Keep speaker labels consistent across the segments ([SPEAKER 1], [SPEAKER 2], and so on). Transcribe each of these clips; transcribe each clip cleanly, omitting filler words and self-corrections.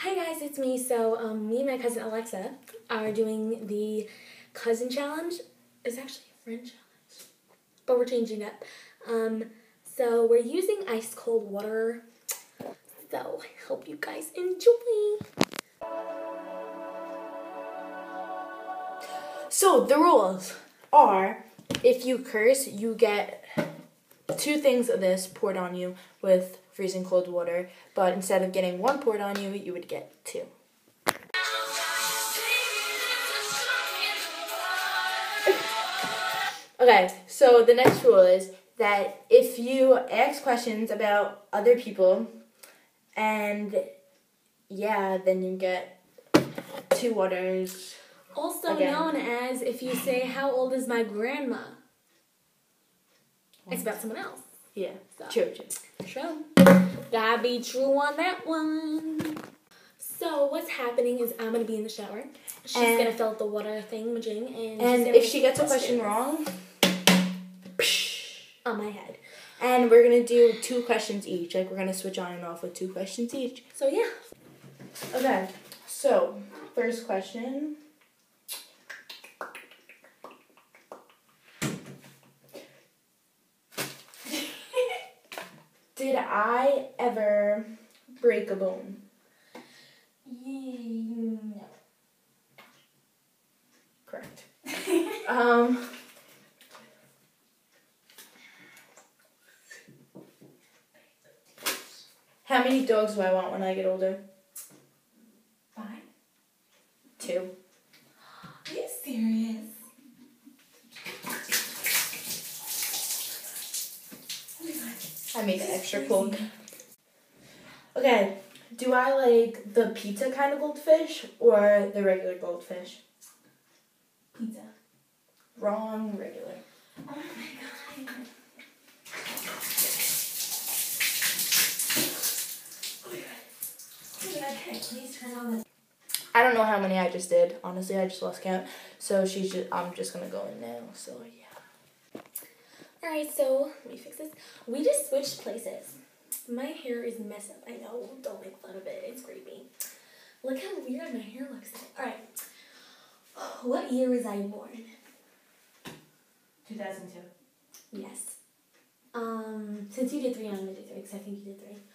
[SPEAKER 1] Hi guys, it's me. So me and my cousin Alexa are doing the cousin challenge. It's actually a friend challenge, but we're changing it up. So we're using ice cold water. So I hope you guys enjoy.
[SPEAKER 2] So the rules are, if you curse, you get 2 things of this poured on you with freezing cold water, but instead of getting 1 poured on you, you would get 2. Okay, so the next rule is that if you ask questions about other people, and then you get 2 waters.
[SPEAKER 1] Also known as if you say, "How old is my grandma?" It's about someone else.
[SPEAKER 2] Yeah,
[SPEAKER 1] So.
[SPEAKER 2] True.
[SPEAKER 1] Gotta be true on that one. So what's happening is I'm gonna be in the shower. She's gonna fill up the water thingamajig,
[SPEAKER 2] and if she gets a question wrong,
[SPEAKER 1] on my head.
[SPEAKER 2] And we're gonna do 2 questions each. Like, we're gonna switch on and off with 2 questions each.
[SPEAKER 1] So yeah.
[SPEAKER 2] Okay. So first question. Did I ever break a bone?
[SPEAKER 1] No.
[SPEAKER 2] Correct. How many dogs do I want when I get older?
[SPEAKER 1] 5.
[SPEAKER 2] 2.
[SPEAKER 1] Are you serious?
[SPEAKER 2] I made it extra cold. Okay, do I like the pizza kind of goldfish or the regular goldfish?
[SPEAKER 1] Pizza.
[SPEAKER 2] Wrong, regular.
[SPEAKER 1] Oh my god. Please turn on the...
[SPEAKER 2] I don't know how many I just did. Honestly, I just lost count. So I'm just gonna go in now. So yeah.
[SPEAKER 1] Alright, so let me fix this. We just switched places. My hair is messed up. I know. Don't make fun of it. It's creepy. Look how weird my hair looks. Alright. What year was I born?
[SPEAKER 2] 2002.
[SPEAKER 1] Yes. Since you did 3, I'm gonna do 3 because I think you did 3.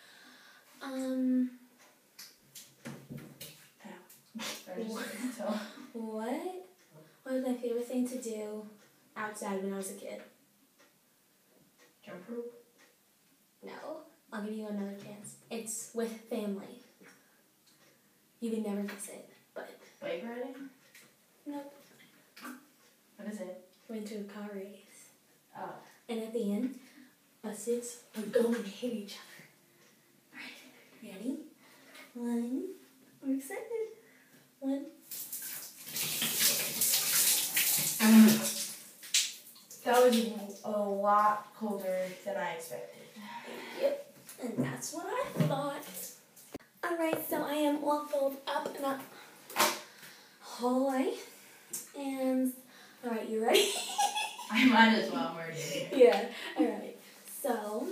[SPEAKER 1] What was my favorite thing to do outside when I was a kid?
[SPEAKER 2] Jump rope?
[SPEAKER 1] No. I'll give you another chance. It's with family. You would never guess it, but...
[SPEAKER 2] Bike riding?
[SPEAKER 1] Nope.
[SPEAKER 2] What is it?
[SPEAKER 1] Went to a car race.
[SPEAKER 2] Oh.
[SPEAKER 1] And at the end, buses would go and hit each other. Alright, ready? 1. I'm excited. 1.
[SPEAKER 2] That was a lot colder than I expected.
[SPEAKER 1] Yep, and that's what I thought. Alright, so I am all filled up in a hallway. And, alright, you ready?
[SPEAKER 2] I might as well, I'm already here.
[SPEAKER 1] Yeah, alright. So,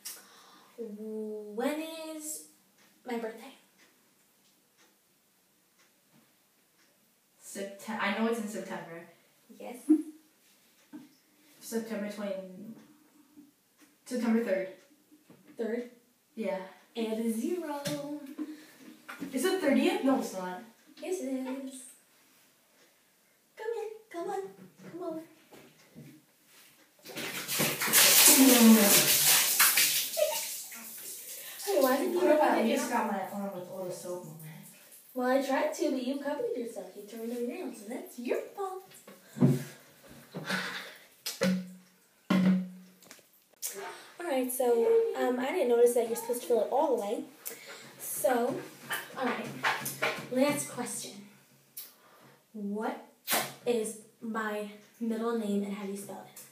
[SPEAKER 1] when is my birthday?
[SPEAKER 2] I know it's in September.
[SPEAKER 1] Yes.
[SPEAKER 2] September 3rd.
[SPEAKER 1] 3rd.
[SPEAKER 2] Yeah.
[SPEAKER 1] And a 0.
[SPEAKER 2] Is it 30th? No, it's not.
[SPEAKER 1] Yes, it is. Come in. Come on. Come over. Hey, why didn't you
[SPEAKER 2] What about
[SPEAKER 1] it?
[SPEAKER 2] you just got my arm with all the soap on it?
[SPEAKER 1] Well, I tried to, but you covered yourself. You turned it around, so that's your fault. Alright, so I didn't notice that you're supposed to fill it all the way. So, alright, last question. What is my middle name and how do you spell it?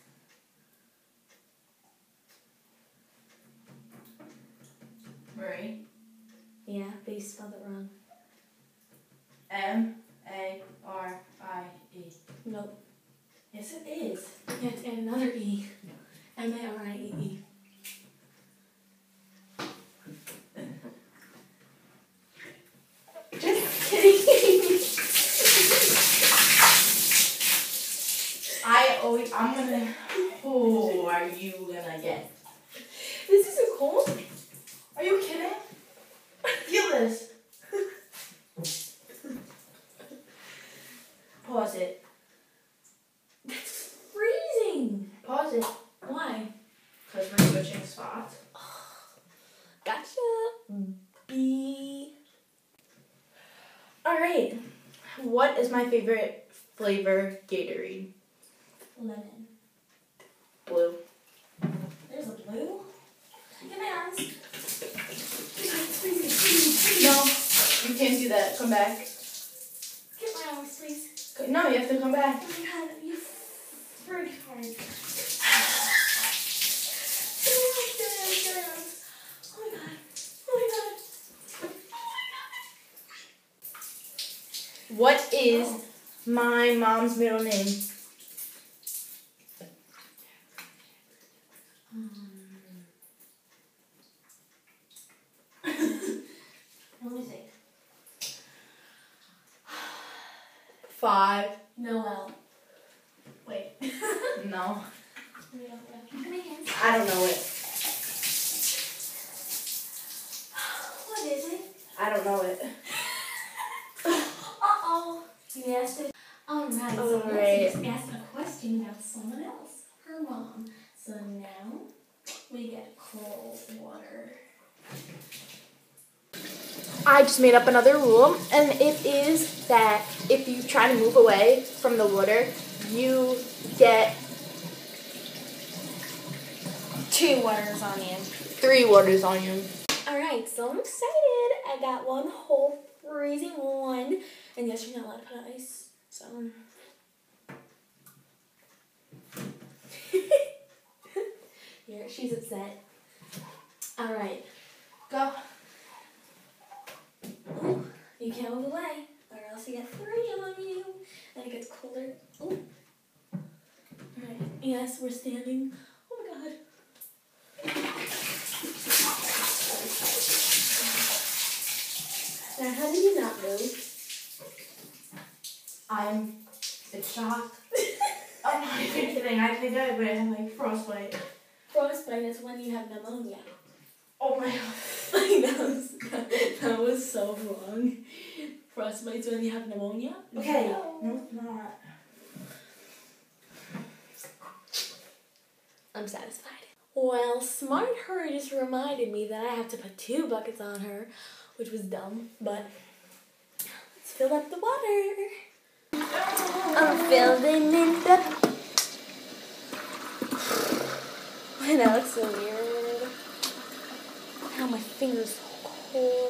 [SPEAKER 2] Marie.
[SPEAKER 1] Yeah, but you spelled it wrong.
[SPEAKER 2] M-A-R-I-E.
[SPEAKER 1] Nope.
[SPEAKER 2] Yes, it is.
[SPEAKER 1] You have to add another E. M-A-R-I-E-E.
[SPEAKER 2] this. Pause it.
[SPEAKER 1] That's freezing.
[SPEAKER 2] Pause it.
[SPEAKER 1] Why?
[SPEAKER 2] Because we're switching spots.
[SPEAKER 1] Gotcha. B.
[SPEAKER 2] Alright. What is my favorite flavor Gatorade?
[SPEAKER 1] Lemon.
[SPEAKER 2] Blue.
[SPEAKER 1] There's a blue? Get my arms.
[SPEAKER 2] No, you can't do that. Come back.
[SPEAKER 1] Get my arms, please.
[SPEAKER 2] No, you have to come back.
[SPEAKER 1] Oh my god, you freak hard. Oh my god. Oh my god.
[SPEAKER 2] What is my mom's middle name?
[SPEAKER 1] Let me think.
[SPEAKER 2] 5.
[SPEAKER 1] Noel. Wait.
[SPEAKER 2] No.
[SPEAKER 1] Give me hands.
[SPEAKER 2] I don't know it.
[SPEAKER 1] What is it?
[SPEAKER 2] I don't know it.
[SPEAKER 1] Uh-oh. You asked it. Alright, so let's just ask a question about someone else. Her mom. So now we get cold water.
[SPEAKER 2] I just made up another rule, and it is that if you try to move away from the water, you get
[SPEAKER 1] 2 waters on you.
[SPEAKER 2] 3 waters on you.
[SPEAKER 1] Alright, so I'm excited. I got one whole freezing one. And yes, you're not allowed to put ice. So. Here, she's upset. Alright.
[SPEAKER 2] Go.
[SPEAKER 1] Ooh, you can't move away, or else you get 3 on you. Then it gets colder. Ooh. Alright, yes, we're standing. Oh my god. Now, how did you not move?
[SPEAKER 2] I'm shocked. I'm not even kidding. I think I would have like frostbite.
[SPEAKER 1] Frostbite is when you have pneumonia.
[SPEAKER 2] Oh my god.
[SPEAKER 1] That was so wrong. Frostbite's when you have pneumonia?
[SPEAKER 2] Okay.
[SPEAKER 1] No.
[SPEAKER 2] No, not.
[SPEAKER 1] I'm satisfied. Well, smart her just reminded me that I have to put 2 buckets on her, which was dumb, but let's fill up the water. I'm filling it up. I know, it's so weird. Ow, my finger's so cold.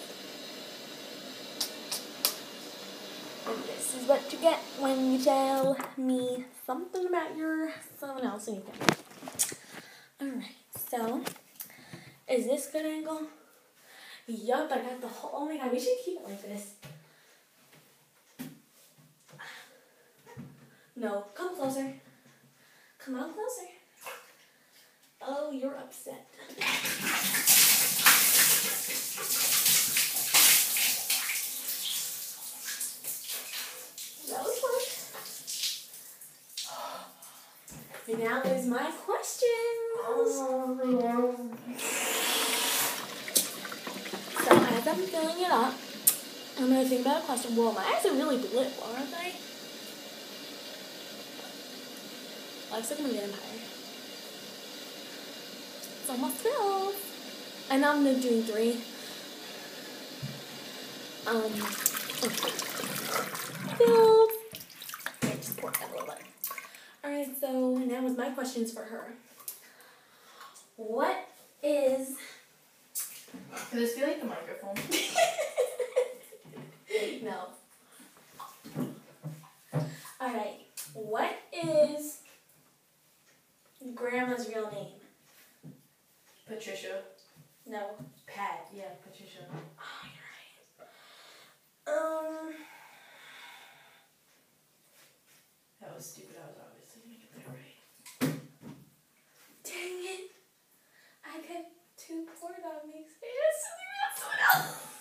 [SPEAKER 1] And this is what you get when you tell me something about someone else and you think. Alright, so, is this good angle? Yup, I got the whole, oh my god, we should keep it like this. No, come closer. Come on closer. Oh, you're upset. That was fun. And now is my questions. So as I'm filling it up, I'm going to think about a question. Whoa, my eyes are really blue, aren't they? Looks like I'm a vampire. It's almost filled. And now I'm going to do 3. Filled. Okay, just pour that a little bit. Alright, so now is my questions for her. What is...
[SPEAKER 2] Can this be like the microphone?
[SPEAKER 1] No. Alright, what is Grandma's real name?
[SPEAKER 2] Patricia.
[SPEAKER 1] No.
[SPEAKER 2] Pat. Yeah, Patricia.
[SPEAKER 1] Oh, you're right.
[SPEAKER 2] That was stupid. I was obviously going to get that right.
[SPEAKER 1] Dang it. I got 2 poured on me. Say something about someone else.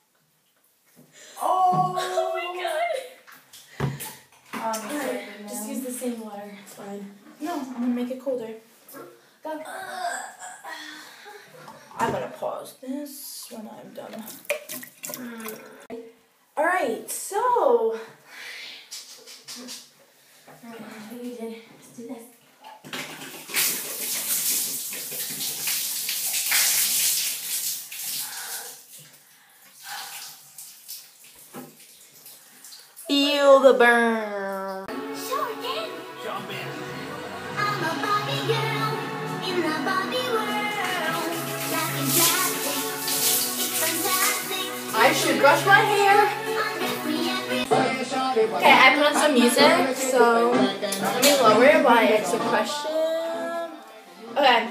[SPEAKER 1] Oh my god.
[SPEAKER 2] Alright,
[SPEAKER 1] Just use the same water. It's fine.
[SPEAKER 2] No, I'm going to make it colder.
[SPEAKER 1] Go.
[SPEAKER 2] I'm going to pause this when I'm done. feel the burn.
[SPEAKER 3] Sure can. Jump in. I'm a Barbie girl in the Barbie world. Life is plastic. It's fantastic.
[SPEAKER 2] I should brush my hair. Okay, I put on some music, so let me lower it while I answer a question. Okay.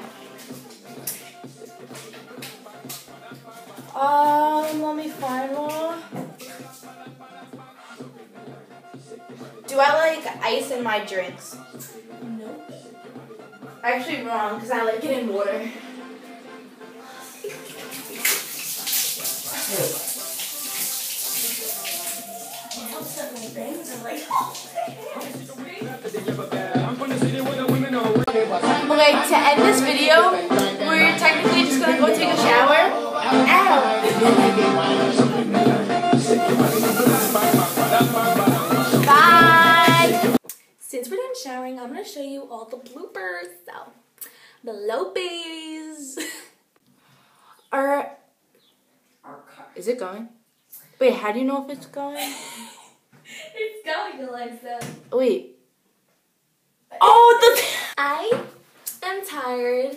[SPEAKER 2] Let me find one. Do I like ice in my drinks?
[SPEAKER 1] No.
[SPEAKER 2] Actually wrong, because I like it in water. Okay, to end this video, we're technically just gonna go take a shower. Ow! Bye!
[SPEAKER 1] Since we're done showering, I'm going to show you all the bloopers. So, the Lopes.
[SPEAKER 2] Is it going? Wait, how do you know if it's going?
[SPEAKER 1] It's going, Alexa.
[SPEAKER 2] Wait. Oh,
[SPEAKER 1] I am tired.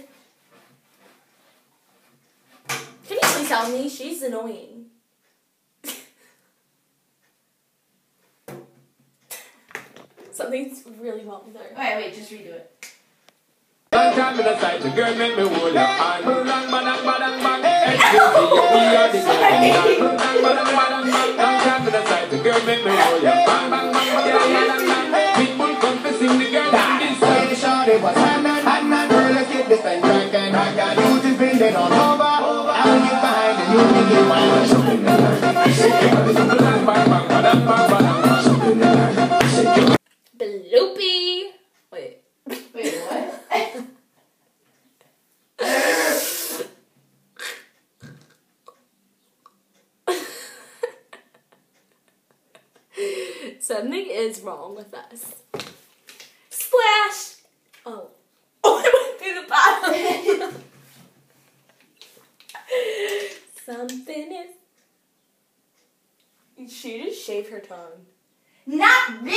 [SPEAKER 1] Can you please tell me? She's annoying. Something's really wrong with her.
[SPEAKER 2] Okay, wait, just redo it.
[SPEAKER 4] Long time in the sight, the girl make me hold your hand. Bang, bang, bang, bang. Long time in the sight, the girl make me hold your hand. Bang, bang, bang. People confessing the girl in this side.
[SPEAKER 5] Shorty was hand and girl, let's get this thing cracking. I got you to bring it on over. I'll get behind and you can get mine. Something in there.
[SPEAKER 4] Bang, bang, bang, bang, bang, bang.
[SPEAKER 5] Something in there.
[SPEAKER 1] Bloopy. Wait.
[SPEAKER 2] Wait, what?
[SPEAKER 1] Something is wrong with us. Splash! Oh. Oh, I went through the bottom. Something is... She just shaved her tongue.
[SPEAKER 2] Not this!